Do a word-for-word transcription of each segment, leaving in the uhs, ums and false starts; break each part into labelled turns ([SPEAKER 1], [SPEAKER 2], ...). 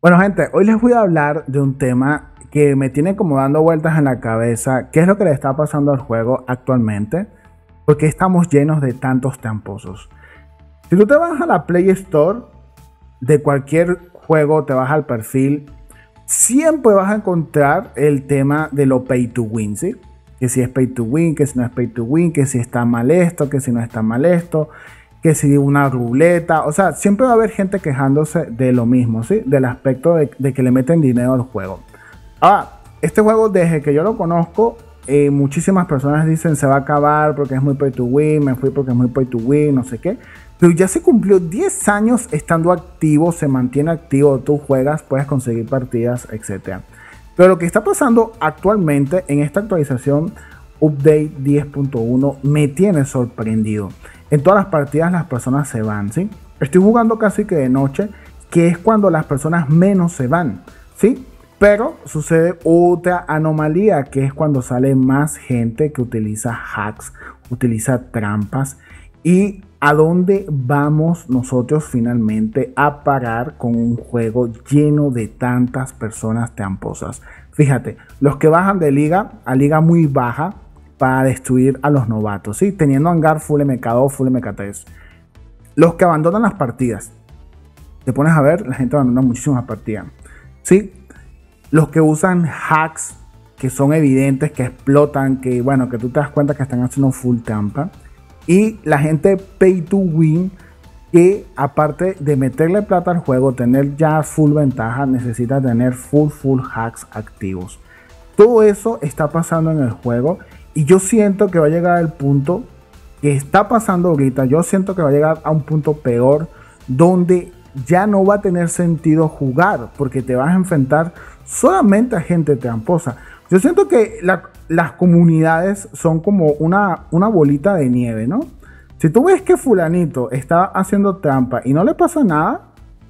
[SPEAKER 1] Bueno, gente, hoy les voy a hablar de un tema que me tiene como dando vueltas en la cabeza. ¿Qué es lo que le está pasando al juego actualmente? ¿Por qué estamos llenos de tantos tramposos? Si tú te vas a la Play Store de cualquier juego, te vas al perfil, siempre vas a encontrar el tema de lo pay to win, ¿sí? Que si es pay to win, que si no es pay to win, que si está mal esto, que si no está mal esto, que si una ruleta. O sea, siempre va a haber gente quejándose de lo mismo, ¿sí? Del aspecto de, de que le meten dinero al juego. Ah, este juego, desde que yo lo conozco, eh, muchísimas personas dicen se va a acabar porque es muy pay to win, me fui porque es muy pay to win, no sé qué. Pero ya se cumplió diez años estando activo, se mantiene activo, tú juegas, puedes conseguir partidas, etcétera. Pero lo que está pasando actualmente en esta actualización Update diez punto uno me tiene sorprendido. En todas las partidas las personas se van, ¿sí? Estoy jugando casi que de noche, que es cuando las personas menos se van, ¿sí? Pero sucede otra anomalía, que es cuando sale más gente que utiliza hacks, utiliza trampas. ¿Y a dónde vamos nosotros finalmente a parar con un juego lleno de tantas personas tramposas? Fíjate, los que bajan de liga a liga muy baja para destruir a los novatos, ¿sí? Teniendo hangar full M K dos, full M K tres. Los que abandonan las partidas. Te pones a ver, la gente abandona muchísimas partidas, ¿sí? Los que usan hacks que son evidentes, que explotan, que bueno, que tú te das cuenta que están haciendo full trampa. Y la gente pay to win, que aparte de meterle plata al juego, tener ya full ventaja, necesita tener full full hacks activos. Todo eso está pasando en el juego. Y yo siento que va a llegar al punto que está pasando ahorita. Yo siento que va a llegar a un punto peor, donde ya no va a tener sentido jugar, porque te vas a enfrentar solamente a gente tramposa. Yo siento que la, las comunidades son como una, una bolita de nieve, ¿no? Si tú ves que fulanito está haciendo trampa y no le pasa nada,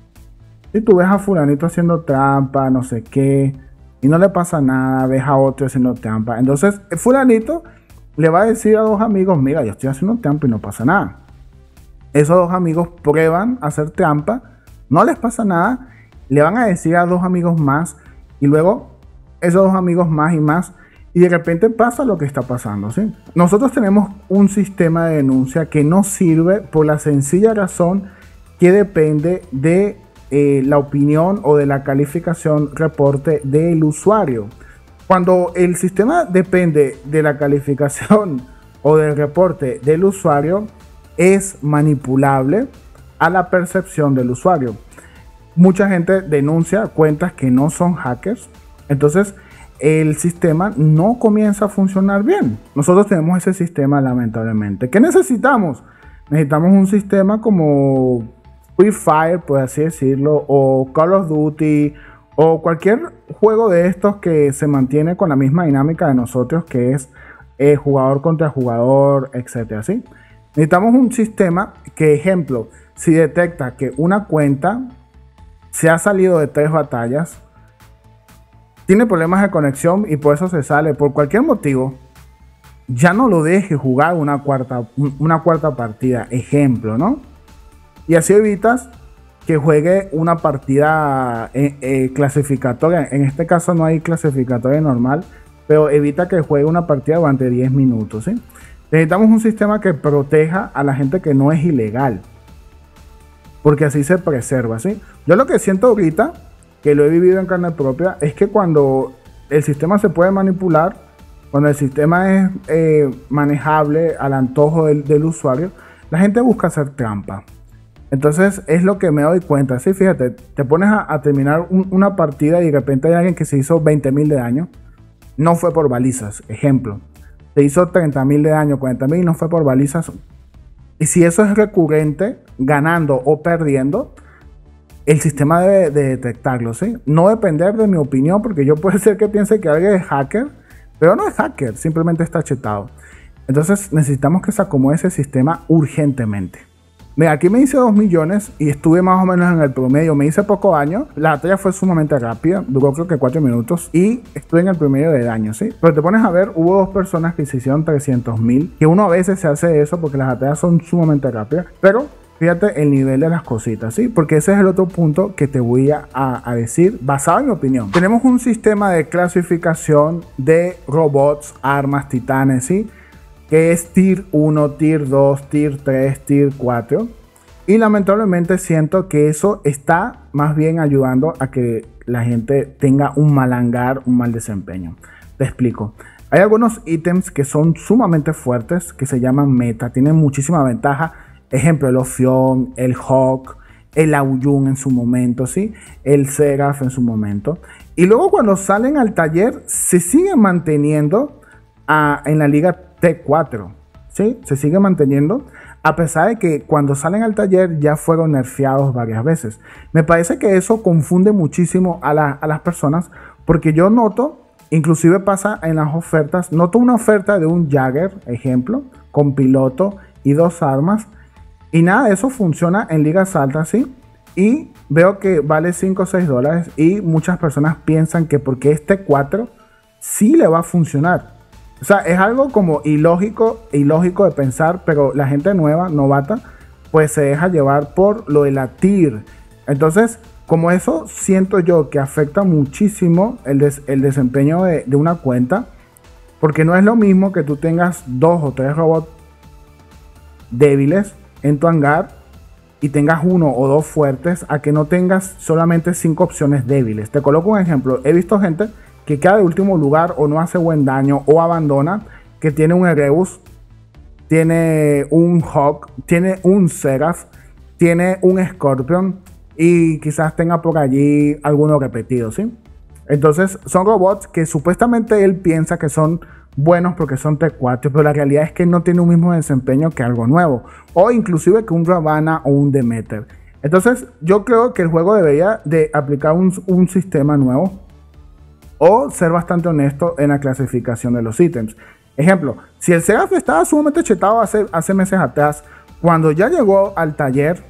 [SPEAKER 1] si tú ves a fulanito haciendo trampa, no sé qué, y no le pasa nada, ves a otro haciendo trampa, entonces el fulanito le va a decir a dos amigos, mira, yo estoy haciendo trampa y no pasa nada. Esos dos amigos prueban a hacer trampa, no les pasa nada, le van a decir a dos amigos más, y luego esos dos amigos más y más, y de repente pasa lo que está pasando, ¿sí? Nosotros tenemos un sistema de denuncia que no sirve por la sencilla razón que depende de Eh, la opinión o de la calificación reporte del usuario. Cuando el sistema depende de la calificación o del reporte del usuario, es manipulable a la percepción del usuario. Mucha gente denuncia cuentas que no son hackers, entonces el sistema no comienza a funcionar bien. Nosotros tenemos ese sistema, lamentablemente. ¿Qué necesitamos? Necesitamos un sistema como Free Fire, por así decirlo, o Call of Duty, o cualquier juego de estos que se mantiene con la misma dinámica de nosotros, que es eh, jugador contra jugador, etcétera, ¿sí? Necesitamos un sistema que, ejemplo, si detecta que una cuenta se ha salido de tres batallas, tiene problemas de conexión y por eso se sale, por cualquier motivo, ya no lo deje jugar una cuarta, una cuarta partida, ejemplo, ¿no? Y así evitas que juegue una partida eh, eh, clasificatoria. En este caso no hay clasificatoria normal, pero evita que juegue una partida durante diez minutos, ¿sí? Necesitamos un sistema que proteja a la gente que no es ilegal, porque así se preserva, ¿sí? Yo lo que siento ahorita, que lo he vivido en carne propia, es que cuando el sistema se puede manipular, cuando el sistema es eh, manejable al antojo del, del usuario, la gente busca hacer trampa. Entonces es lo que me doy cuenta, sí, fíjate, te pones a, a terminar un, una partida y de repente hay alguien que se hizo veinte mil de daño, no fue por balizas, ejemplo, se hizo treinta mil de daño, cuarenta mil, no fue por balizas. Y si eso es recurrente, ganando o perdiendo, el sistema debe de detectarlo, ¿sí? No depender de mi opinión, porque yo puede ser que piense que alguien es hacker, pero no es hacker, simplemente está chetado. Entonces necesitamos que se acomode ese sistema urgentemente. Mira, aquí me hice dos millones y estuve más o menos en el promedio. Me hice pocos años. La batalla fue sumamente rápida. Duró creo que cuatro minutos. Y estuve en el promedio de daño, ¿sí? Pero te pones a ver, hubo dos personas que se hicieron trescientos mil. Que uno a veces se hace eso porque las batallas son sumamente rápidas. Pero fíjate el nivel de las cositas, ¿sí? Porque ese es el otro punto que te voy a, a, a decir, basado en mi opinión. Tenemos un sistema de clasificación de robots, armas, titanes, ¿sí? Que es Tier uno, Tier dos, Tier tres, Tier cuatro. Y lamentablemente siento que eso está más bien ayudando a que la gente tenga un mal hangar, un mal desempeño. Te explico. Hay algunos ítems que son sumamente fuertes, que se llaman meta, tienen muchísima ventaja. Ejemplo, el Ophion, el Hawk, el Aoyun en su momento, ¿sí? El Seraph en su momento. Y luego cuando salen al taller, se siguen manteniendo a, en la liga T cuatro, ¿sí? Se sigue manteniendo, a pesar de que cuando salen al taller ya fueron nerfeados varias veces. Me parece que eso confunde muchísimo a, la, a las personas, porque yo noto, inclusive pasa en las ofertas, noto una oferta de un Jagger, ejemplo, con piloto y dos armas, y nada, eso funciona en ligas altas, ¿sí? Y veo que vale cinco o seis dólares y muchas personas piensan que porque es T cuatro sí le va a funcionar. O sea, es algo como ilógico, ilógico de pensar, pero la gente nueva, novata, pues se deja llevar por lo de la tier. Entonces, como eso siento yo que afecta muchísimo el, des el desempeño de, de una cuenta, porque no es lo mismo que tú tengas dos o tres robots débiles en tu hangar y tengas uno o dos fuertes, a que no tengas solamente cinco opciones débiles. Te coloco un ejemplo. He visto gente que queda de último lugar o no hace buen daño o abandona, que tiene un Erebus, tiene un Hawk, tiene un Seraph, tiene un Scorpion y quizás tenga por allí alguno repetido, ¿sí? Entonces son robots que supuestamente él piensa que son buenos porque son T cuatro, pero la realidad es que no tiene un mismo desempeño que algo nuevo, o inclusive que un Ravana o un Demeter. Entonces yo creo que el juego debería de aplicar un, un sistema nuevo, o ser bastante honesto en la clasificación de los ítems. Ejemplo, si el Seraph estaba sumamente chetado hace, hace meses atrás, cuando ya llegó al taller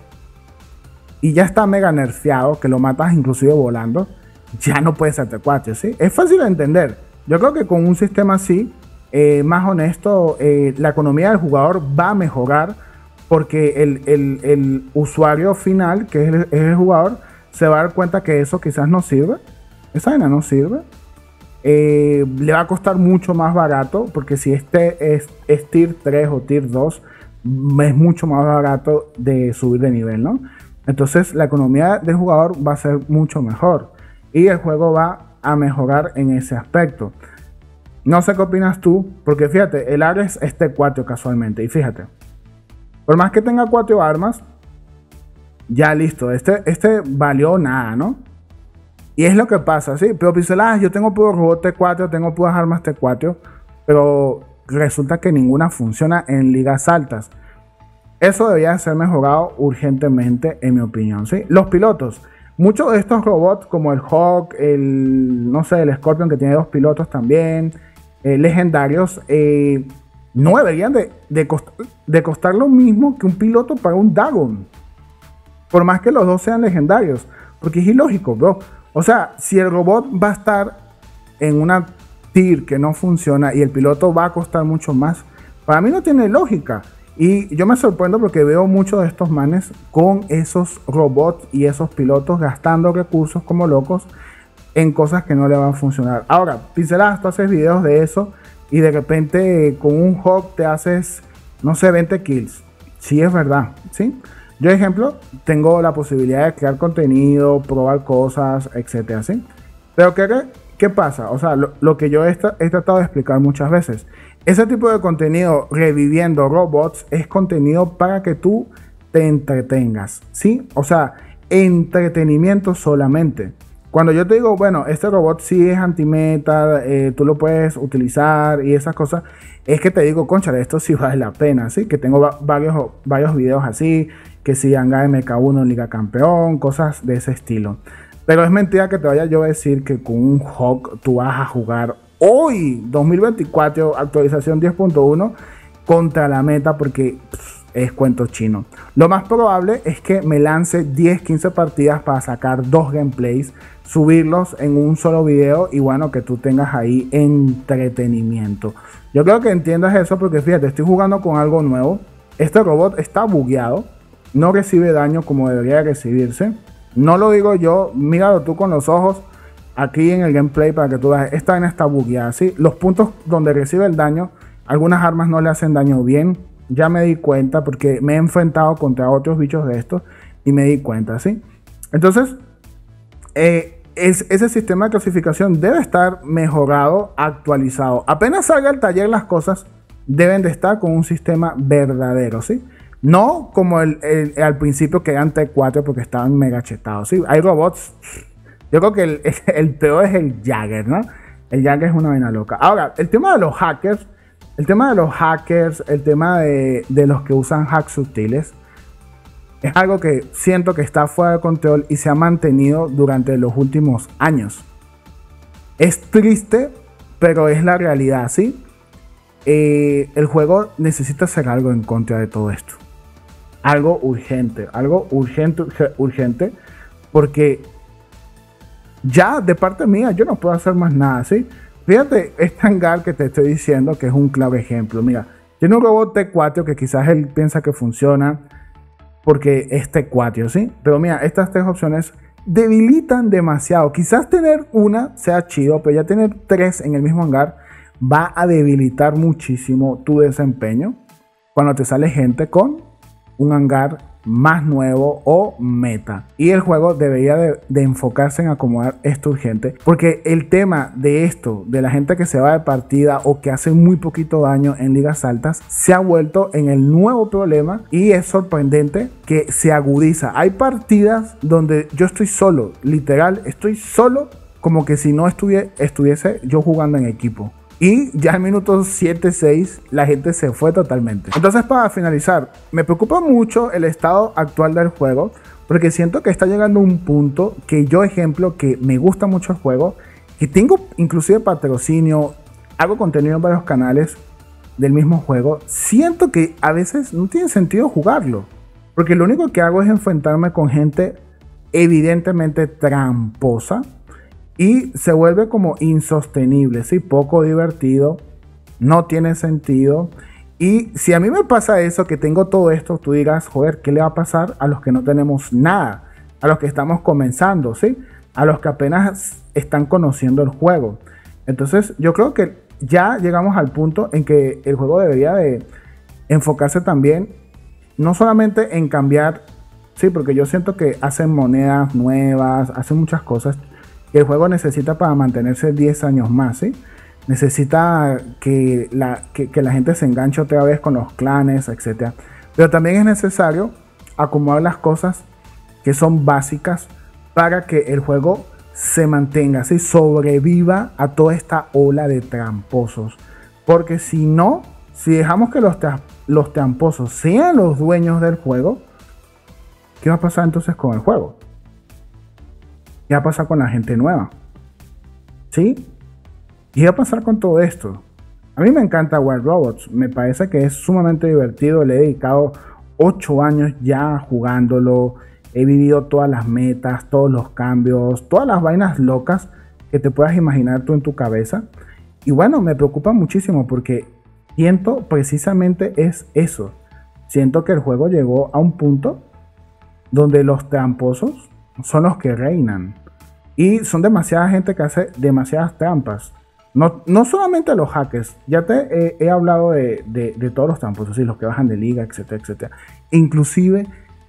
[SPEAKER 1] y ya está mega nerfeado, que lo matas inclusive volando, ya no puede ser T cuatro, ¿sí? Es fácil de entender. Yo creo que con un sistema así, eh, más honesto, eh, la economía del jugador va a mejorar, porque el, el, el usuario final, que es el, es el jugador, se va a dar cuenta que eso quizás no sirve. Esa vaina no sirve. Eh, le va a costar mucho más barato, porque si este es, es Tier tres o Tier dos, es mucho más barato de subir de nivel, ¿no? Entonces la economía del jugador va a ser mucho mejor y el juego va a mejorar en ese aspecto. No sé qué opinas tú, porque fíjate, el Ares es T cuatro casualmente, y fíjate, por más que tenga cuatro armas, ya listo, este, este valió nada, ¿no? Y es lo que pasa, sí, pero pinceladas, yo tengo puro robot T cuatro, tengo puras armas T cuatro, pero resulta que ninguna funciona en ligas altas. Eso debería ser mejorado urgentemente, en mi opinión, ¿sí? Los pilotos, muchos de estos robots como el Hawk, el, no sé, el Scorpion, que tiene dos pilotos también, eh, legendarios, eh, no deberían de, de, cost de costar lo mismo que un piloto para un Dagon, por más que los dos sean legendarios, porque es ilógico, bro. O sea, si el robot va a estar en una tier que no funciona y el piloto va a costar mucho más, para mí no tiene lógica. Y yo me sorprendo porque veo muchos de estos manes con esos robots y esos pilotos gastando recursos como locos en cosas que no le van a funcionar. Ahora, pinceladas, tú haces videos de eso y de repente con un Hawk te haces, no sé, veinte kills. Sí, es verdad, ¿sí? Yo, ejemplo, tengo la posibilidad de crear contenido, probar cosas, etcétera, ¿sí? Pero ¿qué, qué pasa? O sea, lo, lo que yo he, he tratado de explicar muchas veces. Ese tipo de contenido, reviviendo robots, es contenido para que tú te entretengas, ¿sí? O sea, entretenimiento solamente. Cuando yo te digo, bueno, este robot sí es anti-meta, eh, tú lo puedes utilizar y esas cosas, es que te digo, concha, esto sí vale la pena, ¿sí? Que tengo va varios, varios videos así, que si Hangar M K uno en Liga Campeón, cosas de ese estilo. Pero es mentira que te vaya yo a decir que con un Hawk tú vas a jugar hoy, dos mil veinticuatro, actualización diez punto uno, contra la meta, porque pff, es cuento chino. Lo más probable es que me lance diez, quince partidas para sacar dos gameplays, subirlos en un solo video y bueno, que tú tengas ahí entretenimiento. Yo creo que entiendas eso, porque fíjate, estoy jugando con algo nuevo. Este robot está bugueado, no recibe daño como debería recibirse. No lo digo yo, míralo tú con los ojos aquí en el gameplay para que tú veas. Esta vaina está bugueada, ¿sí? Los puntos donde recibe el daño, algunas armas no le hacen daño bien. Ya me di cuenta porque me he enfrentado contra otros bichos de estos y me di cuenta, ¿sí? Entonces, eh, es, ese sistema de clasificación debe estar mejorado, actualizado. Apenas salga al taller, las cosas deben de estar con un sistema verdadero, ¿sí? No como el, el, el al principio que eran T cuatro porque estaban mega chetados, ¿sí? Hay robots. Yo creo que el, el peor es el Jagger, ¿no? El Jagger es una vaina loca. Ahora, el tema de los hackers, el tema de los hackers, el tema de, de los que usan hacks sutiles, es algo que siento que está fuera de control y se ha mantenido durante los últimos años. Es triste, pero es la realidad, ¿sí? Eh, el juego necesita hacer algo en contra de todo esto. Algo urgente, algo urgente, urgente, porque ya de parte mía yo no puedo hacer más nada, ¿sí? Fíjate este hangar que te estoy diciendo que es un clave ejemplo. Mira, tiene un robot T cuatro que quizás él piensa que funciona porque es T cuatro, ¿sí? Pero mira, estas tres opciones debilitan demasiado. Quizás tener una sea chido, pero ya tener tres en el mismo hangar va a debilitar muchísimo tu desempeño cuando te sale gente con un hangar más nuevo o meta. Y el juego debería de, de enfocarse en acomodar esto urgente, porque el tema de esto, de la gente que se va de partida o que hace muy poquito daño en ligas altas, se ha vuelto en el nuevo problema y es sorprendente que se agudiza. Hay partidas donde yo estoy solo, literal, estoy solo, como que si no estuviese, estuviese yo jugando en equipo. Y ya en minutos siete seis la gente se fue totalmente. Entonces, para finalizar, me preocupa mucho el estado actual del juego, porque siento que está llegando a un punto que yo, ejemplo, que me gusta mucho el juego, que tengo inclusive patrocinio, hago contenido en varios canales del mismo juego, siento que a veces no tiene sentido jugarlo, porque lo único que hago es enfrentarme con gente evidentemente tramposa, y se vuelve como insostenible, ¿sí? Poco divertido, no tiene sentido. Y si a mí me pasa eso, que tengo todo esto, tú digas, joder, ¿qué le va a pasar a los que no tenemos nada? A los que estamos comenzando, ¿sí? A los que apenas están conociendo el juego. Entonces yo creo que ya llegamos al punto en que el juego debería de enfocarse también, no solamente en cambiar, sí, porque yo siento que hacen monedas nuevas, hacen muchas cosas que el juego necesita para mantenerse diez años más, ¿sí? Necesita que la, que, que la gente se enganche otra vez con los clanes, etcétera. Pero también es necesario acomodar las cosas que son básicas para que el juego se mantenga, ¿sí? Sobreviva a toda esta ola de tramposos. Porque si no, si dejamos que los, tra los tramposos sean los dueños del juego, ¿qué va a pasar entonces con el juego? ¿Qué va a pasar con la gente nueva? ¿Sí? ¿Qué va a pasar con todo esto? A mí me encanta Wild Robots. Me parece que es sumamente divertido. Le he dedicado ocho años ya jugándolo. He vivido todas las metas, todos los cambios, todas las vainas locas que te puedas imaginar tú en tu cabeza. Y bueno, me preocupa muchísimo porque siento precisamente es eso. Siento que el juego llegó a un punto donde los tramposos son los que reinan. Y son demasiada gente que hace demasiadas trampas. No, no solamente los hackers. Ya te eh, he hablado de, de, de todos los tramposos, ¿sí? Los que bajan de liga, etcétera, etcétera. Inclusive,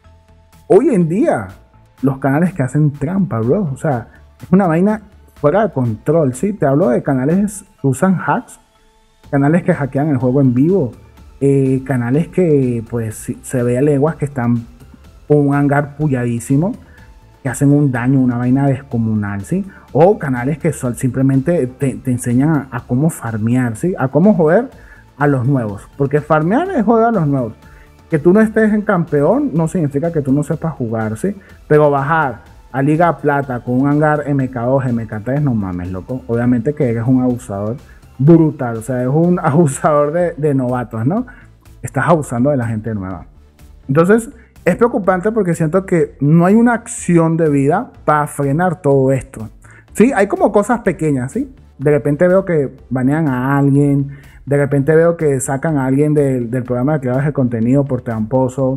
[SPEAKER 1] hoy en día, los canales que hacen trampa, bro. O sea, es una vaina fuera de control, ¿sí? Te hablo de canales que usan hacks, canales que hackean el juego en vivo, eh, canales que, pues, se ve a leguas que están con un hangar pulladísimo, que hacen un daño, una vaina descomunal, ¿sí? O canales que son, simplemente te, te enseñan a, a cómo farmear, ¿sí? A cómo joder a los nuevos. Porque farmear es joder a los nuevos. Que tú no estés en campeón no significa que tú no sepas jugar, ¿sí? Pero bajar a Liga Plata con un hangar M K dos, M K tres, no mames, loco. Obviamente que eres un abusador brutal. O sea, es un abusador de, de novatos, ¿no? Estás abusando de la gente nueva. Entonces, es preocupante porque siento que no hay una acción de vida para frenar todo esto. Sí, hay como cosas pequeñas, ¿sí? De repente veo que banean a alguien, de repente veo que sacan a alguien del, del programa de creadores de contenido por tramposo,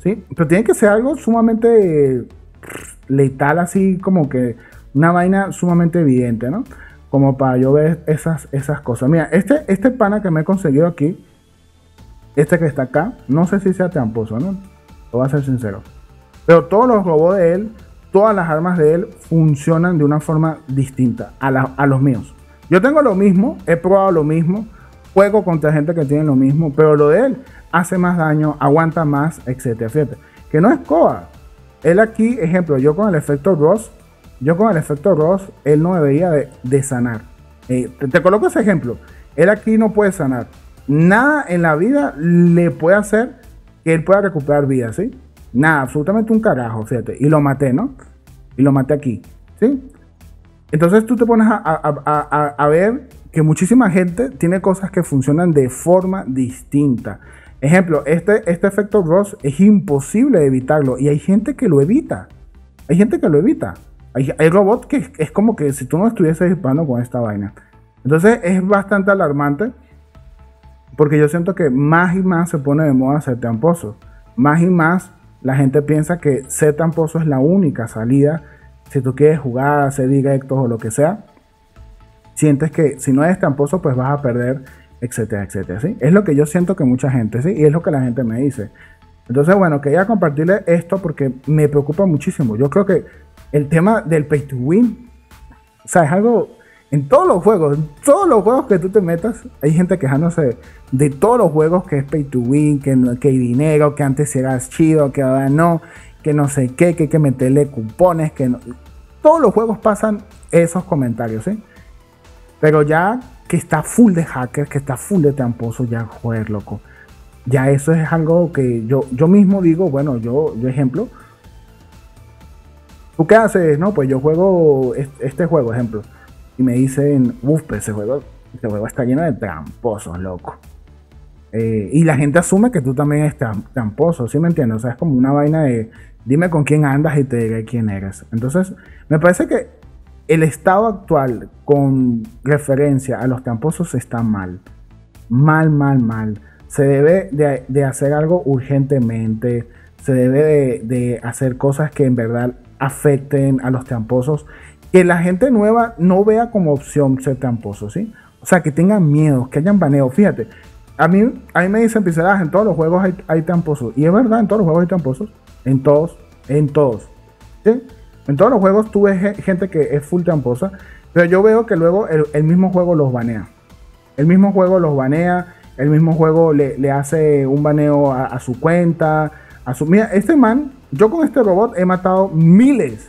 [SPEAKER 1] ¿sí? Pero tiene que ser algo sumamente eh, letal, así como que una vaina sumamente evidente, ¿no? Como para yo ver esas, esas cosas. Mira, este, este pana que me he conseguido aquí, este que está acá, no sé si sea tramposo, ¿no? Lo voy a ser sincero. Pero todos los robots de él, todas las armas de él funcionan de una forma distinta a, la, a los míos. Yo tengo lo mismo, he probado lo mismo, juego contra gente que tiene lo mismo, pero lo de él hace más daño, aguanta más, etcétera. Fíjate, que no es coa. Él aquí, ejemplo, yo con el efecto Ross, yo con el efecto Ross, él no debería de, de sanar. Eh, te, te coloco ese ejemplo. Él aquí no puede sanar. Nada en la vida le puede hacer que él pueda recuperar vida, ¿sí? Nada, absolutamente un carajo, fíjate. Y lo maté, ¿no? Y lo maté aquí, ¿sí? Entonces tú te pones a, a, a, a ver que muchísima gente tiene cosas que funcionan de forma distinta. Ejemplo, este, este efecto Ross es imposible de evitarlo. Y hay gente que lo evita. Hay gente que lo evita. Hay, hay robots que es, es como que si tú no estuvieses disparando con esta vaina. Entonces es bastante alarmante. Porque yo siento que más y más se pone de moda ser tramposo. Más y más la gente piensa que ser tramposo es la única salida. Si tú quieres jugar, hacer directos o lo que sea, sientes que si no eres tramposo, pues vas a perder, etcétera, etcétera, ¿sí? Es lo que yo siento que mucha gente, ¿sí? Y es lo que la gente me dice. Entonces, bueno, quería compartirles esto porque me preocupa muchísimo. Yo creo que el tema del pay to win, o sea, es algo... En todos los juegos, en todos los juegos que tú te metas, hay gente quejándose de todos los juegos que es pay to win, que, no, que hay dinero, que antes era chido, que ahora no, que no sé qué, que hay que meterle cupones, que no. Todos los juegos pasan esos comentarios, ¿sí? Pero ya que está full de hackers, que está full de tramposos, ya joder, loco. Ya eso es algo que yo, yo mismo digo, bueno, yo, yo ejemplo. ¿Tú qué haces? No, pues yo juego este, este juego, ejemplo. Y me dicen, uff, pues ese juego, ese juego está lleno de tramposos, loco. Eh, y la gente asume que tú también eres tramposo, ¿sí me entiendes? O sea, es como una vaina de, dime con quién andas y te diré quién eres. Entonces, me parece que el estado actual con referencia a los tramposos está mal. Mal, mal, mal. Se debe de, de hacer algo urgentemente. Se debe de, de hacer cosas que en verdad afecten a los tramposos. Que la gente nueva no vea como opción ser tramposo, ¿sí? O sea, que tengan miedo, que hayan baneo. Fíjate, a mí, a mí me dicen, Pixeladas, en todos los juegos hay, hay tramposos. Y es verdad, en todos los juegos hay tramposos. En todos, en todos. ¿Sí? En todos los juegos tú ves gente que es full tramposa. Pero yo veo que luego el, el mismo juego los banea. El mismo juego los banea. El mismo juego le, le hace un baneo a, a su cuenta. A su, mira, este man, yo con este robot he matado miles.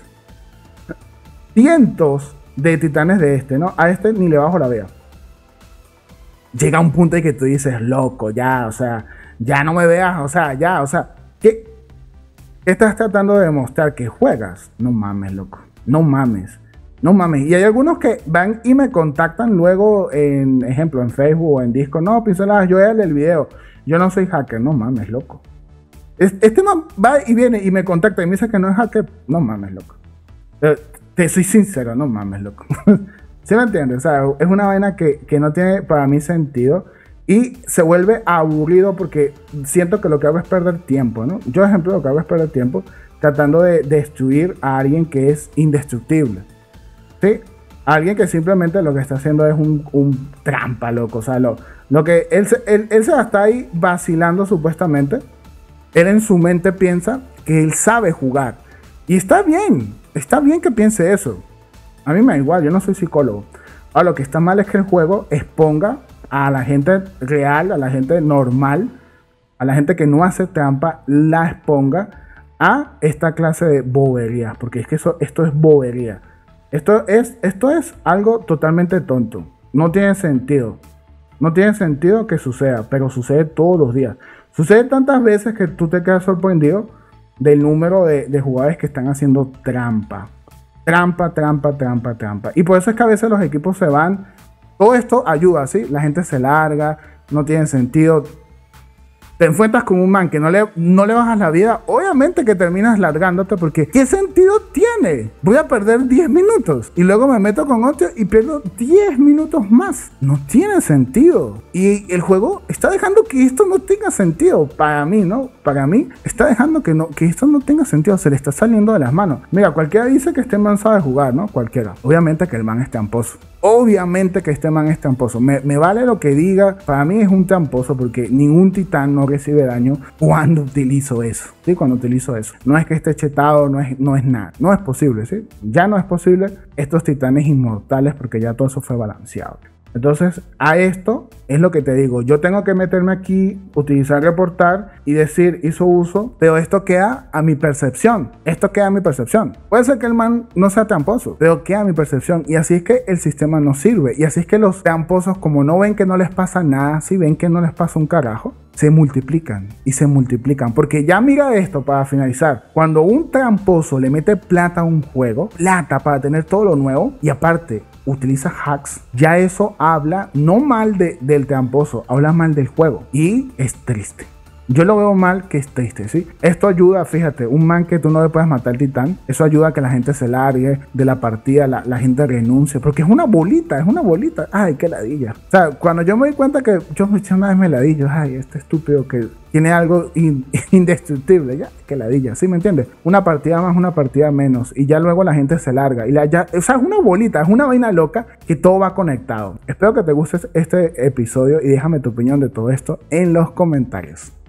[SPEAKER 1] Cientos de titanes de este, ¿no? A este ni le bajo la vea. Llega un punto en que tú dices, loco, ya, o sea, ya no me veas, o sea, ya, o sea, ¿qué, ¿qué estás tratando de demostrar? ¿Que juegas? No mames, loco, no mames, no mames. Y hay algunos que van y me contactan luego, en ejemplo, en Facebook o en Discord. No, Pixeladas, yo era el video, yo no soy hacker, no mames, loco. Este man va y viene y me contacta y me dice que no es hacker, no mames, loco. Eh, Te soy sincero, no mames, loco. ¿Sí me entiendes? O sea, es una vaina que, que no tiene para mí sentido y se vuelve aburrido porque siento que lo que hago es perder tiempo, ¿no? Yo, ejemplo, lo que hago es perder tiempo tratando de destruir a alguien que es indestructible. ¿Sí? Alguien que simplemente lo que está haciendo es un, un trampa, loco. O sea, lo, lo que él, él, él se está ahí vacilando supuestamente. Él en su mente piensa que él sabe jugar. Y está bien. Está bien que piense eso. A mí me da igual, yo no soy psicólogo. Ahora, lo que está mal es que el juego exponga a la gente real, a la gente normal, a la gente que no hace trampa, la exponga a esta clase de boberías. Porque es que eso, esto es bobería. Esto es, esto es algo totalmente tonto. No tiene sentido. No tiene sentido que suceda, pero sucede todos los días. Sucede tantas veces que tú te quedas sorprendido del número de, de jugadores que están haciendo trampa. Trampa, trampa, trampa, trampa. Y por eso es que a veces los equipos se van. Todo esto ayuda, ¿sí? La gente se larga, no tiene sentido. te enfrentas con un man que no le, no le bajas la vida, obviamente que terminas largándote porque ¿qué sentido tiene? Voy a perder diez minutos y luego me meto con otro y pierdo diez minutos más. No tiene sentido. Y el juego está dejando que esto no tenga sentido. Para mí, ¿no? Para mí está dejando que, no, que esto no tenga sentido. Se le está saliendo de las manos. Mira, cualquiera dice que este man sabe jugar, ¿no? Cualquiera. Obviamente que el man es tramposo. Obviamente que este man es tramposo. Me, me vale lo que diga. Para mí es un tramposo porque ningún titán no recibe daño cuando utilizo eso. ¿Sí? Cuando utilizo eso. No es que esté chetado, no es, no es nada. No es posible, ¿sí? Ya no es posible estos titanes inmortales porque ya todo eso fue balanceado. Entonces, a esto es lo que te digo. Yo tengo que meterme aquí, utilizar reportar y decir hizo uso, pero esto queda a mi percepción. Esto queda a mi percepción. Puede ser que el man no sea tramposo, pero queda a mi percepción. Y así es que el sistema no sirve. Y así es que los tramposos, como no ven que no les pasa nada, si ven que no les pasa un carajo, se multiplican y se multiplican. Porque ya mira esto para finalizar. Cuando un tramposo le mete plata a un juego, plata para tener todo lo nuevo, y aparte utiliza hacks, ya eso habla no mal de, del tramposo, habla mal del juego y es triste. Yo lo veo mal, que es triste, ¿sí? Esto ayuda, fíjate, un man que tú no le puedes matar al titán, eso ayuda a que la gente se largue de la partida, la, la gente renuncie, porque es una bolita, es una bolita. Ay, qué ladilla. O sea, cuando yo me di cuenta que yo me eché una vez me ladillo, ay, este estúpido que tiene algo in, indestructible, ya, qué ladilla, ¿sí me entiendes? Una partida más, una partida menos, y ya luego la gente se larga, y la, ya, o sea, es una bolita, es una vaina loca que todo va conectado. Espero que te guste este episodio y déjame tu opinión de todo esto en los comentarios.